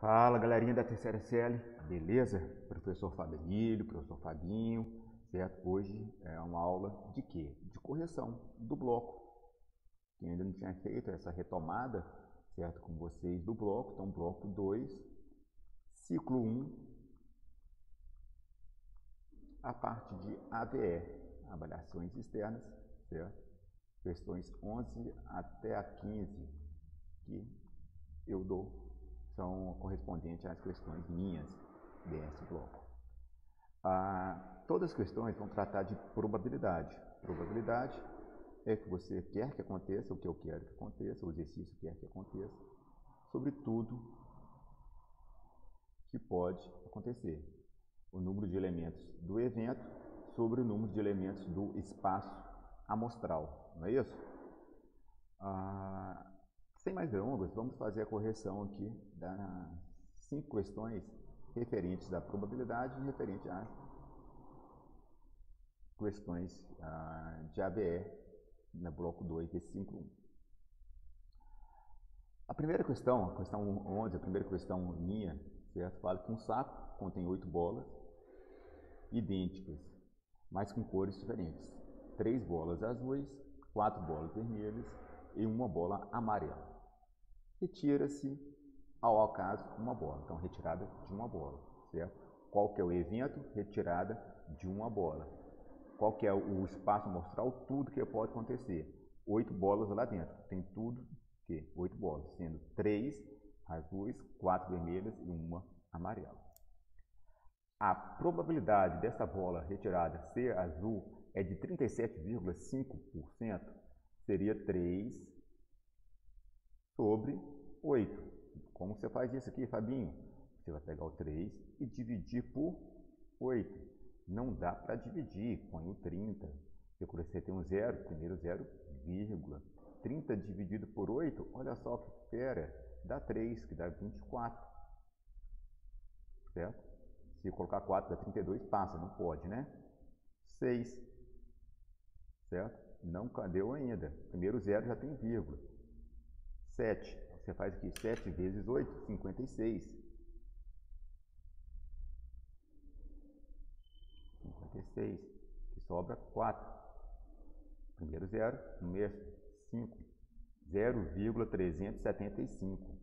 Fala, galerinha da terceira série, beleza? Professor Fabrício, professor Fabinho, certo? Hoje é uma aula de quê? De correção do bloco. Quem ainda não tinha feito essa retomada, certo? Com vocês do bloco, então bloco 2, ciclo 1, a parte de AVE, avaliações externas, certo? Questões 11 até a 15, que eu dou, são correspondentes às questões minhas desse bloco. Todas as questões vão tratar de probabilidade. Probabilidade é o que você quer que aconteça, o que eu quero que aconteça, o exercício quer que aconteça, sobre tudo que pode acontecer. O número de elementos do evento sobre o número de elementos do espaço amostral, não é isso? Sem mais delongas, vamos fazer a correção aqui das 5 questões referentes à probabilidade e referente às questões de ABE no bloco 2 desse 5.1. A primeira questão, a questão 11, a primeira questão minha, certo? Fala que um saco contém 8 bolas idênticas, mas com cores diferentes. 3 bolas azuis, 4 bolas vermelhas e uma bola amarela. Retira-se, ao acaso, uma bola. Então, retirada de uma bola, certo? Qual que é o evento? Retirada de uma bola. Qual que é o espaço amostral? Tudo que pode acontecer. 8 bolas lá dentro. Tem tudo que 8 bolas, sendo 3 azuis, 4 vermelhas e uma amarela. A probabilidade dessa bola retirada ser azul é de 37,5%. Seria 3 sobre 8. Como você faz isso aqui, Fabinho? Você vai pegar o 3 e dividir por 8. Não dá para dividir, põe o 30. Você tem um zero, primeiro zero, vírgula. 30 dividido por 8, olha só que fera, dá 3, que dá 24. Certo? Se colocar 4 dá 32, passa, não pode, né? 6. Certo? Não deu ainda. Primeiro zero já tem vírgula. 7. Você faz aqui 7 vezes 8, 56. 56. Que sobra 4. Primeiro zero, no mês 5. 0,375.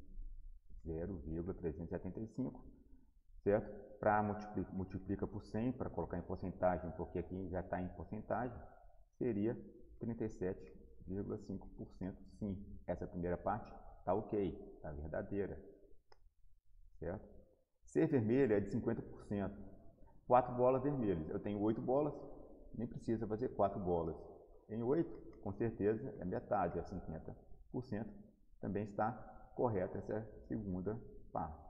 0,375. Certo? Para multiplica por 100, para colocar em porcentagem, porque aqui já está em porcentagem, seria 37,5% sim. Essa primeira parte está ok, está verdadeira. Certo? Ser vermelho é de 50%. 4 bolas vermelhas. Eu tenho 8 bolas, nem precisa fazer 4 bolas. Em 8, com certeza, é metade, é 50%. Também está correta essa segunda parte.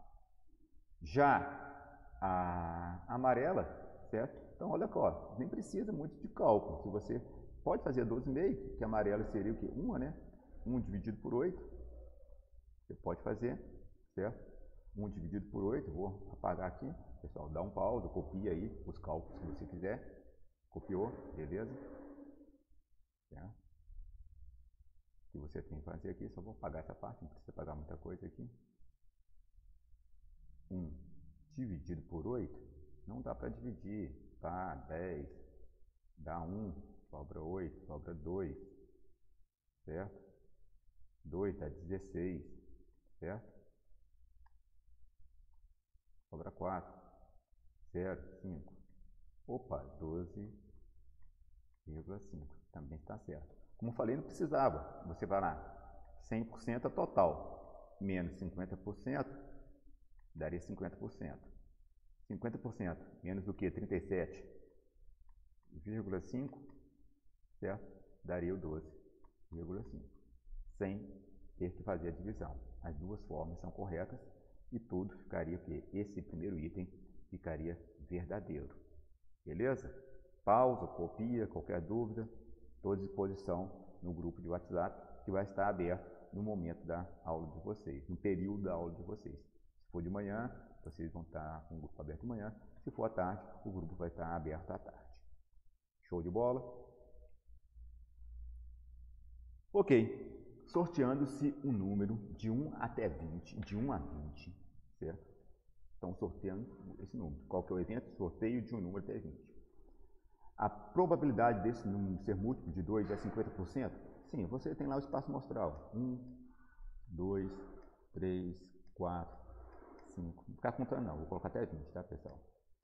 Já a amarela, certo? Então, olha só, nem precisa muito de cálculo. Se você pode fazer 12,5, que a amarela seria o quê? 1, né? 1 dividido por 8. Você pode fazer, certo? 1 dividido por 8, vou apagar aqui. Pessoal, dá um pausa, copia aí os cálculos que você quiser. Copiou, beleza? Certo? O que você tem que fazer aqui, só vou apagar essa parte, não precisa apagar muita coisa aqui. 1 dividido por 8, não dá para dividir, tá? 10, dá 1, sobra 8, sobra 2, certo? 2 dá 16, certo? Sobra 4, 0, 5. Opa, 12,5, também está certo. Como falei, não precisava, você vai lá, 100% é total, menos 50%, daria 50%. 50% menos do que 37,5, certo? Daria o 12,5. Sem ter que fazer a divisão. As duas formas são corretas e tudo ficaria o quê? Esse primeiro item ficaria verdadeiro. Beleza? Pausa, copia, qualquer dúvida, estou à disposição no grupo de WhatsApp que vai estar aberto no momento da aula de vocês, no período da aula de vocês. Se for de manhã, vocês vão estar com o grupo aberto de manhã. Se for à tarde, o grupo vai estar aberto à tarde. Show de bola? Ok. Sorteando-se um número de 1 até 20, de 1 a 20, certo? Estão sorteando esse número. Qual que é o evento? Sorteio de um número até 20. A probabilidade desse número ser múltiplo de 2 é 50%? Sim, você tem lá o espaço amostral. 1, 2, 3, 4, 5. Não vou ficar contando não, vou colocar até 20, tá, pessoal?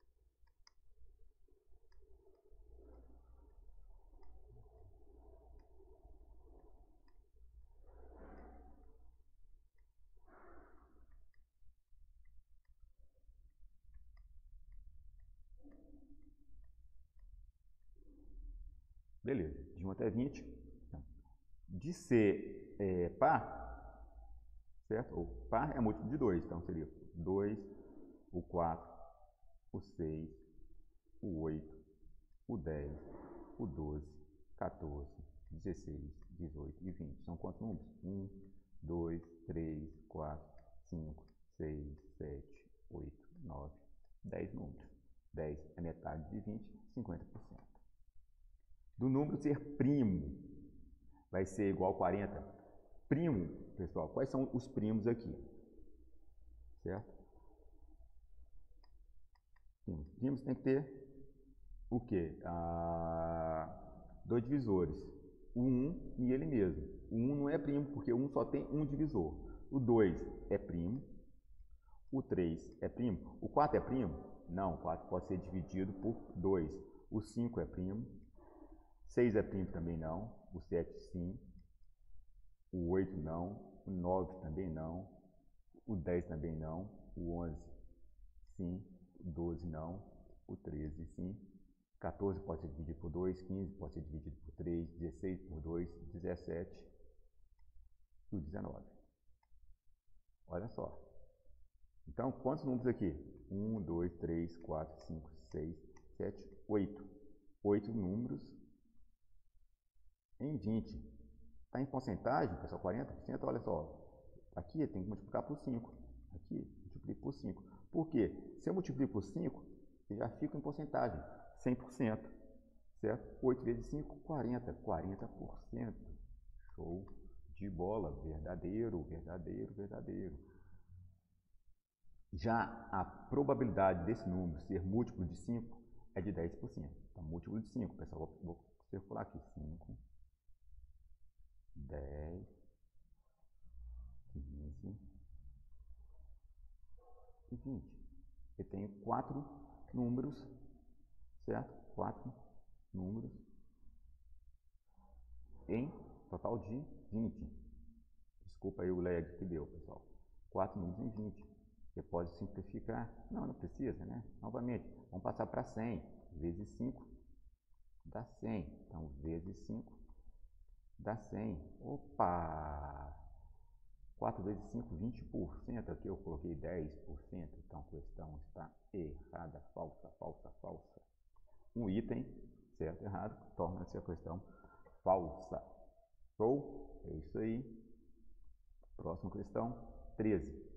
Beleza, de 1 até 20. De ser par, certo? O par é múltiplo de 2, então seria 2, o 4, o 6, o 8, o 10, o 12, 14, 16, 18 e 20. São quantos números? 1, 2, 3, 4, 5, 6, 7, 8, 9, 10 números. 10 é metade de 20, 50%. Do número ser primo, vai ser igual a 40. Primo, pessoal, quais são os primos aqui? Certo? Primos tem que ter o quê? Dois divisores. O 1 e ele mesmo. O 1 não é primo, porque o 1 só tem um divisor. O 2 é primo. O 3 é primo. O 4 é primo? Não, o 4 pode ser dividido por 2. O 5 é primo. 6 é primo também não. O 7 sim. O 8 não. O 9 também não. O 10 também não. O 11 sim. O 12 não. O 13 sim. 14 pode ser dividido por 2. 15 pode ser dividido por 3. 16 por 2. 17 e o 19. Olha só. Então, quantos números aqui? 1, 2, 3, 4, 5, 6, 7, 8. 8 números em 20. Está em porcentagem, pessoal, 40%, olha só. Aqui tem que multiplicar por 5. Aqui, multiplico por 5. Por quê? Se eu multiplico por 5, eu já fico em porcentagem, 100%. Certo? 8 vezes 5, 40. 40%. Show de bola. Verdadeiro, verdadeiro, verdadeiro. Já a probabilidade desse número ser múltiplo de 5 é de 10%. Então, múltiplo de 5, pessoal, vou circular aqui. 5, 10, 15 e 20. Eu tenho 4 números, certo? 4 números em total de 20. Desculpa aí o lag que deu, pessoal. 4 números em 20. Você pode simplificar. Não precisa, né? Novamente, vamos passar para 100. Vezes 5 dá 100. Então, vezes 5 dá 100. Opa! 4 vezes 5, 20%. Aqui eu coloquei 10%. Então, a questão está errada. Falsa, falsa, falsa. Um item, certo, errado, torna-se a questão falsa. Show? É isso aí. Próxima questão, 13.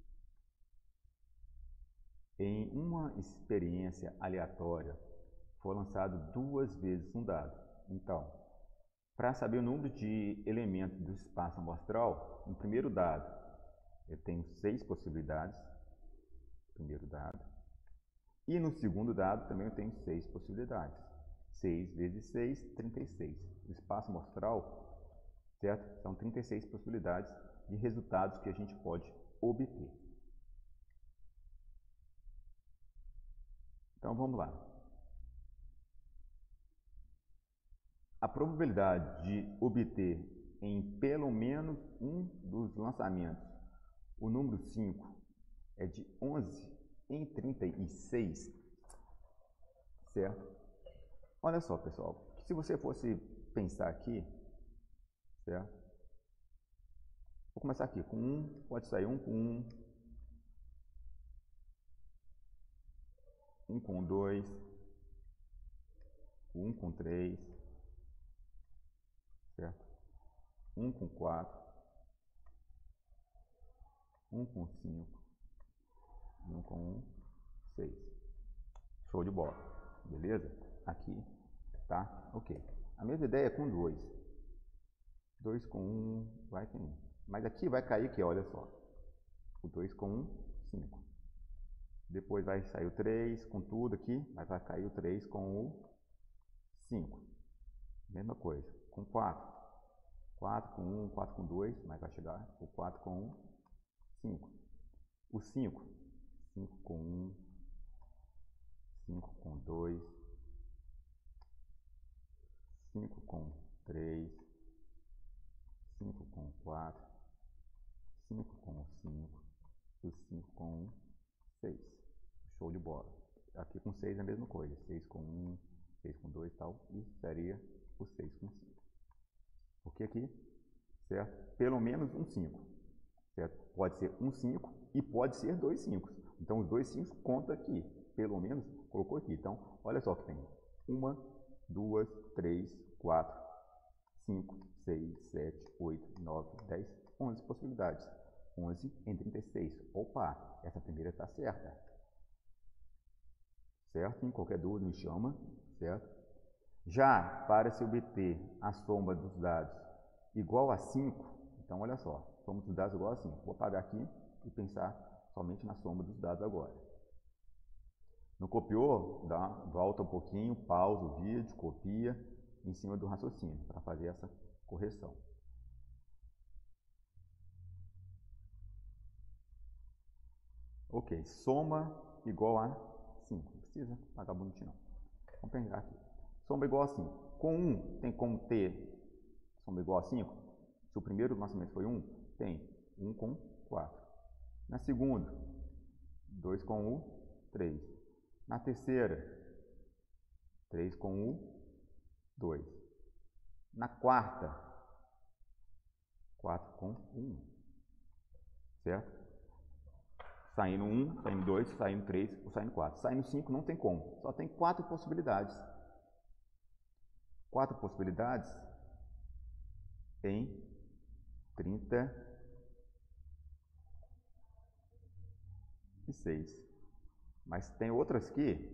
Em uma experiência aleatória, foi lançado 2 vezes um dado. Então, para saber o número de elementos do espaço amostral, no primeiro dado, eu tenho 6 possibilidades. Primeiro dado. E no segundo dado, também eu tenho 6 possibilidades. 6 vezes 6, 36. O espaço amostral, certo? São 36 possibilidades de resultados que a gente pode obter. Então, vamos lá. A probabilidade de obter em pelo menos um dos lançamentos o número 5 é de 11 em 36, certo? Olha só, pessoal, se você fosse pensar aqui, certo? Vou começar aqui com 1, pode sair 1 com 1, 1 com 2, 1 com 3, certo? 1 com 4, 1 com 5, 1 com 1, 6. Show de bola, beleza? Aqui, tá? Ok. A mesma ideia é com 2. 2 com 1, vai ter 1. Mas aqui vai cair aqui, olha só. O 2 com 1, 5. Depois vai sair o 3 com tudo aqui, mas vai cair o 3 com o 5. Mesma coisa, com 4. 4 com 1, 4 com 2, mas vai chegar o 4 com 1, 5. O 5, 5 com 1, 5 com 2, 5 com 3, 5 com 4, 5 com 5 e 5 com 6. Show de bola. Aqui com 6 é a mesma coisa. 6 com 1, 6 com 2 e tal. E seria o 6 com 5. Porque aqui, certo? Pelo menos um 5. Certo? Pode ser um 5 e pode ser 2 5. Então, os 2 5 conta aqui. Pelo menos, colocou aqui. Então, olha só que tem 1, 2, 3, 4, 5, 6, 7, 8, 9, 10, 11 possibilidades. 11 em 36. Opa, essa primeira está certa. Certo? Em qualquer dúvida me chama. Certo? Já para se obter a soma dos dados igual a 5, então olha só, soma dos dados igual a 5. Vou apagar aqui e pensar somente na soma dos dados agora. Não copiou? Volta um pouquinho, pausa o vídeo, copia em cima do raciocínio para fazer essa correção. Ok, soma igual a 5. Não precisa apagar bonitinho não. Vamos pegar aqui. Soma igual a 5. Com 1, tem como ter soma igual a 5? Se o primeiro lançamento foi 1, tem 1 com 4. Na segunda, 2 com o 3. Na terceira, 3 com o 2. Na quarta, 4 com 1. Certo? Saindo 1, saindo 2, saindo 3 ou saindo 4. Saindo 5 não tem como. Só tem 4 possibilidades. 4 possibilidades em 36. Mas tem outras aqui,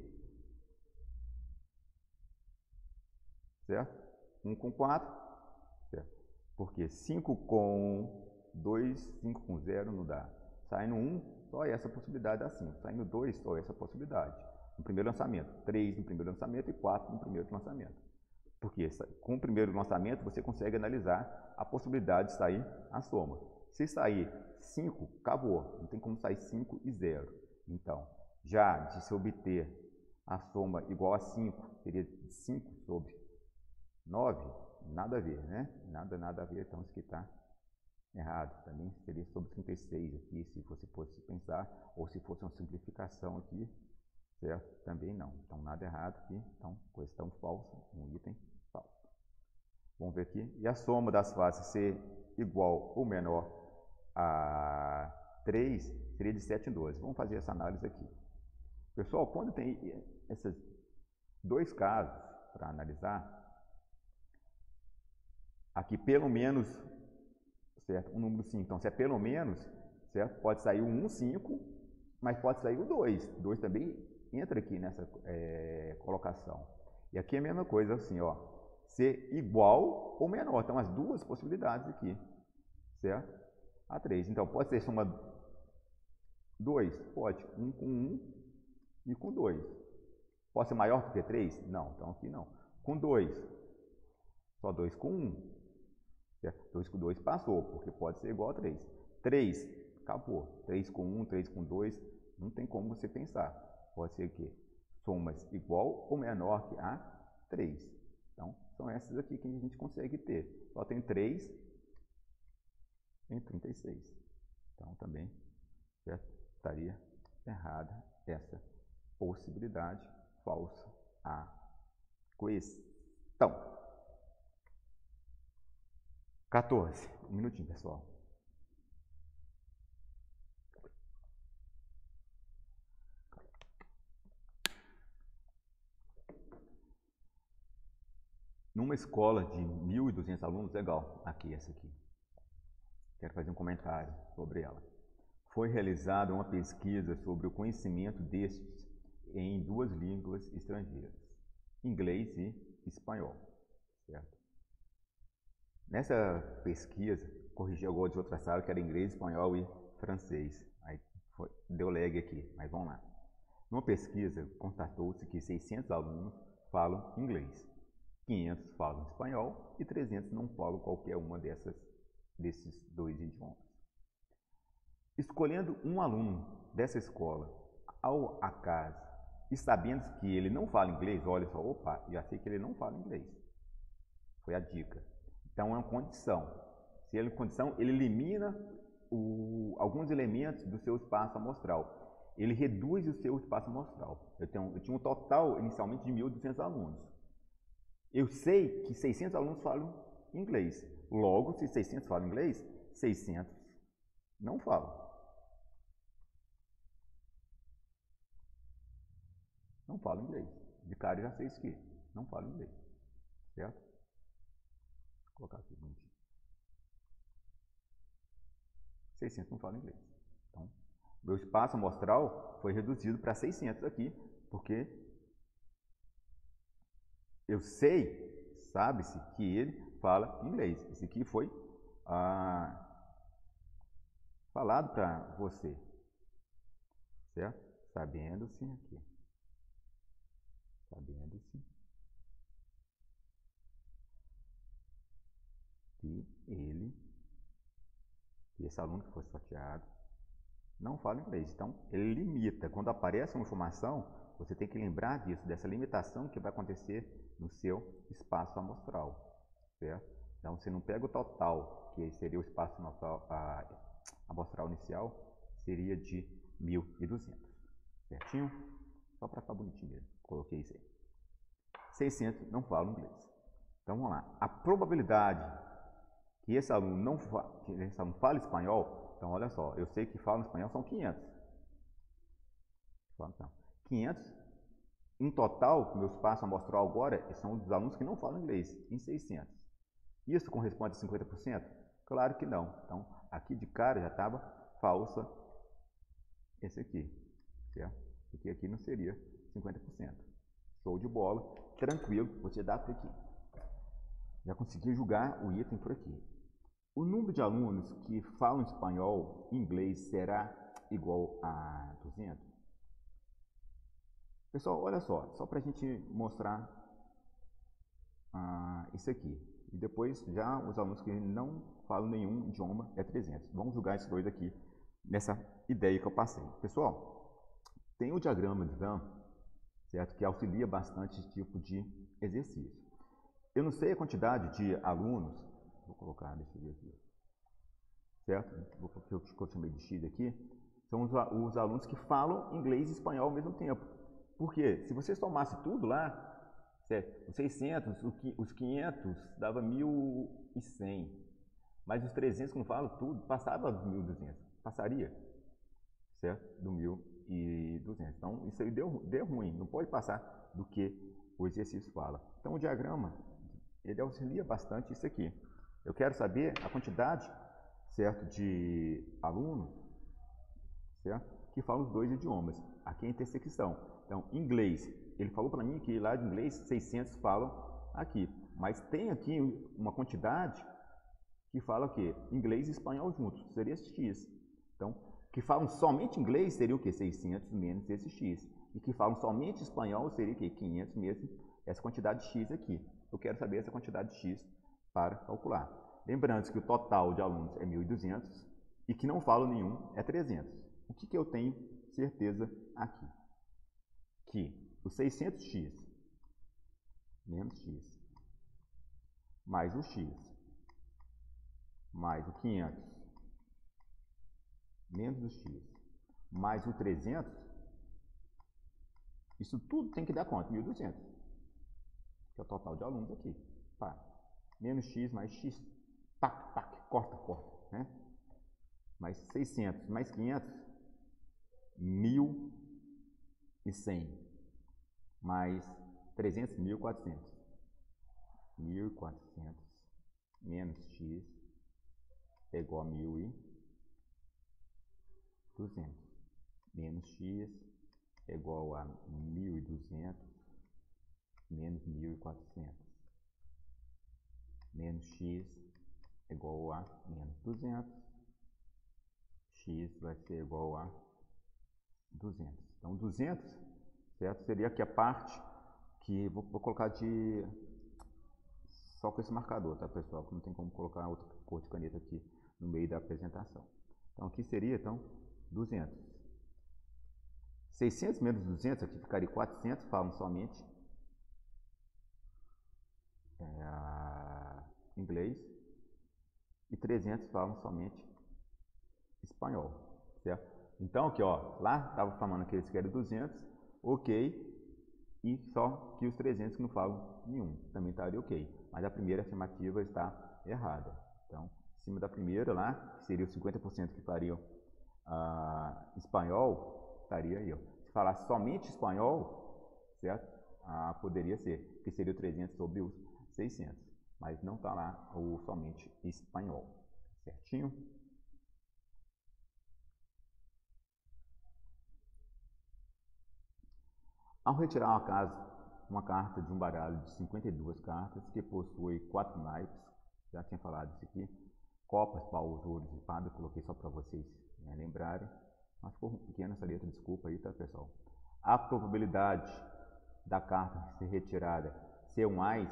certo? 1 com 4, certo? Porque 5 com 2, 5 com 0 não dá. Saindo 1, só essa possibilidade dá 5. Saindo 2, só essa possibilidade. No primeiro lançamento, 3 no primeiro lançamento e 4 no primeiro lançamento. Porque com o primeiro lançamento você consegue analisar a possibilidade de sair a soma. Se sair 5, acabou. Não tem como sair 5 e 0. Então, já de se obter a soma igual a 5, seria 5 sobre 9, nada a ver, né? Nada a ver, então isso aqui está errado. Também seria sobre 36 aqui, se você fosse pensar, ou se fosse uma simplificação aqui, certo? Também não. Então, nada errado aqui. Então, questão falsa, um item falso. Vamos ver aqui. E a soma das faces ser igual ou menor a 3 seria de 7 em 12. Vamos fazer essa análise aqui. Pessoal, quando tem esses dois casos para analisar, aqui pelo menos, certo? Um número 5. Então, se é pelo menos, certo? Pode sair o 1, 5, mas pode sair o 2. 2 também entra aqui nessa colocação. E aqui é a mesma coisa, assim, ó, ser igual ou menor. Então, as duas possibilidades aqui, certo? A 3. Então, pode ser soma 2? Pode. 1 com 1 e com 2. Pode ser maior do que 3? Não. Então, aqui não. Com 2. Só 2 com 1. Certo? 2 com 2 passou, porque pode ser igual a 3. 3, acabou. 3 com 1, 3 com 2, não tem como você pensar. Pode ser o quê? Somas igual ou menor que a 3. Então, são essas aqui que a gente consegue ter. Só tem 3 em 36. Então, também, certo? Estaria errada essa possibilidade, falsa a questão. 14. Um minutinho, pessoal. Numa escola de 1.200 alunos, legal, aqui, essa aqui. Quero fazer um comentário sobre ela. Foi realizada uma pesquisa sobre o conhecimento destes em 2 línguas estrangeiras, inglês e espanhol, certo? Nessa pesquisa, corrigi agora de outra sala, que era inglês, espanhol e francês. Aí deu lag aqui, mas vamos lá. Numa pesquisa, constatou-se que 600 alunos falam inglês, 500 falam espanhol e 300 não falam qualquer uma desses dois idiomas. Escolhendo um aluno dessa escola ao acaso e sabendo que ele não fala inglês, olha só, opa, já sei que ele não fala inglês. Foi a dica. Então é uma condição. Se ele é condição, ele elimina alguns elementos do seu espaço amostral. Ele reduz o seu espaço amostral. Eu tinha um total inicialmente de 1.200 alunos. Eu sei que 600 alunos falam inglês. Logo, se 600 falam inglês, 600 não falam. Não falam inglês. De cara eu já sei isso aqui. Não falam inglês. Certo? Vou colocar aqui um minutinho. 600 não falam inglês. Então, meu espaço amostral foi reduzido para 600 aqui, porque eu sei, sabe-se, que ele fala inglês. Esse aqui foi falado para você, certo? Sabendo-se aqui. Sabendo-se que esse aluno que foi sorteado não fala inglês. Então, ele limita. Quando aparece uma informação, você tem que lembrar disso, dessa limitação que vai acontecer no seu espaço amostral, certo? Então, você não pega o total, que seria o espaço amostral inicial, seria de 1.200, certinho? Só para ficar bonitinho mesmo, coloquei isso aí. 600 não falam inglês. Então, vamos lá. A probabilidade que esse aluno fale espanhol, então olha só, eu sei que falam espanhol são 500. Então, 500, em total, meu espaço amostral agora são dos alunos que não falam inglês, em 600. Isso corresponde a 50%? Claro que não. Então, aqui de cara já estava falsa esse aqui, certo? Porque aqui não seria 50%. Show de bola, tranquilo, você dá por aqui. Já consegui julgar o item por aqui. O número de alunos que falam espanhol e inglês será igual a 200? Pessoal, olha só para a gente mostrar isso aqui. E depois, já os alunos que não falam nenhum idioma é 300. Vamos julgar esses dois aqui nessa ideia que eu passei. Pessoal, tem o diagrama de Venn, certo? Que auxilia bastante esse tipo de exercício. Eu não sei a quantidade de alunos, vou colocar, deixa eu ver aqui, certo? O que eu chamei de X aqui, são os alunos que falam inglês e espanhol ao mesmo tempo. Por quê? Se você somasse tudo lá, certo? Os 600, os 500 dava 1.100, mas os 300 que não falam tudo, passava dos 1.200, passaria, certo? Do 1.200. Então, isso aí deu ruim, não pode passar do que o exercício fala. Então, o diagrama, ele auxilia bastante isso aqui. Eu quero saber a quantidade, certo, de alunos, certo, que falam os dois idiomas. Aqui é a intersecção. Então, inglês, ele falou para mim que lá de inglês 600 falam aqui, mas tem aqui uma quantidade que fala o quê? Inglês e espanhol juntos, seria esse X. Então, que falam somente inglês seria o quê? 600 menos esse X. E que falam somente espanhol seria o quê? 500 menos essa quantidade X aqui. Eu quero saber essa quantidade X para calcular. Lembrando que o total de alunos é 1.200 e que não falam nenhum é 300. O que eu tenho certeza aqui? Que o 600x menos x mais o x mais o 500 menos o x mais o 300, isso tudo tem que dar quanto? 1.200, que é o total de alunos aqui. Pá. Menos x mais x, corta, né? Mais 600 mais 500, 1.100 mais 300, 1.400. 1.400 menos x é igual a 1.200. Menos x é igual a 1.200 menos 1.400. Menos x é igual a menos 200. X vai ser igual a 200. Então, 200 certo? Seria aqui a parte que vou colocar de só com esse marcador, tá, pessoal? Que não tem como colocar outra cor de caneta aqui no meio da apresentação. Então aqui seria, então, 200. 600 menos 200, aqui ficaria 400, falam somente inglês, e 300 falam somente espanhol, certo? Então aqui, ó, lá estava falando que eles querem 200, ok, e só que os 300 que não falam nenhum, também estaria ok, mas a primeira afirmativa está errada. Então, em cima da primeira lá, que seria os 50% que fariam espanhol, estaria aí, ó. Se falasse somente espanhol, certo? Poderia ser, que seria o 300 sobre os 600, mas não está lá o somente espanhol, certinho? Ao retirar uma carta de um baralho de 52 cartas, que possui 4 naipes, já tinha falado isso aqui, copas, paus, ouros e espadas, coloquei só para vocês lembrarem, mas ficou pequena essa letra, desculpa aí, tá, pessoal? A probabilidade da carta ser retirada ser um ás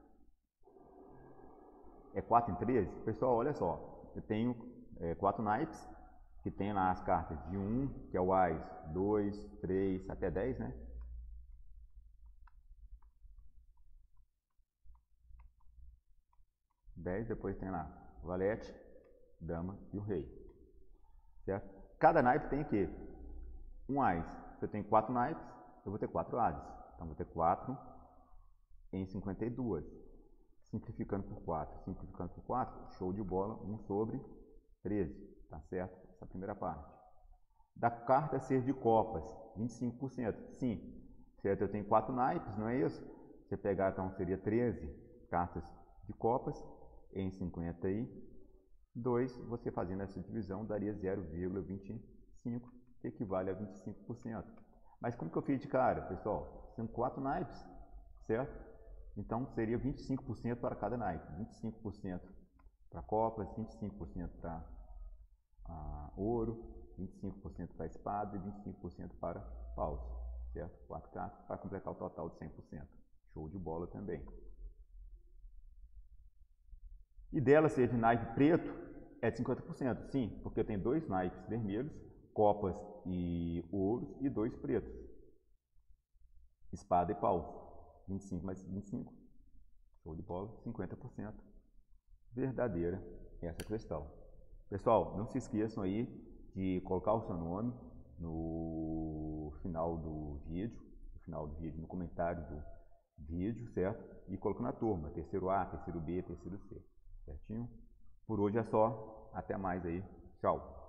é 4 em 13. Pessoal, olha só, eu tenho 4 naipes, que tem lá as cartas de 1, que é o ás, 2, 3, até 10, né? 10, depois tem lá o valete, dama e o rei, certo? Cada naipe tem o quê? Um ás. Se eu tenho 4 naipes, eu vou ter 4 ases. Então, vou ter 4 em 52. Simplificando por 4, show de bola, 1 sobre 13, tá certo? Essa é a primeira parte. Da carta ser de copas, 25%, sim, certo? Eu tenho 4 naipes, não é isso? Você pegar, então, seria 13 cartas de copas em 52, você fazendo essa divisão daria 0,25, que equivale a 25%. Mas como que eu fiz de cara, pessoal? São 4 naipes, certo? Então seria 25% para cada naipe, 25% para copas, 25% para ouro, 25% para espada e 25% para paus, certo? 4 cartas para completar o total de 100%. Show de bola também. E dela ser de naipe preto é de 50%, sim, porque eu tenho 2 naipes vermelhos, copas e ouros, e 2 pretos, espada e paus. 25 mais 25, show de bola, 50%. Verdadeira essa questão. Pessoal, não se esqueçam aí de colocar o seu nome no final do vídeo, no comentário do vídeo, certo? E colocando a turma, terceiro A, terceiro B, terceiro C, certinho? Por hoje é só, até mais aí, tchau!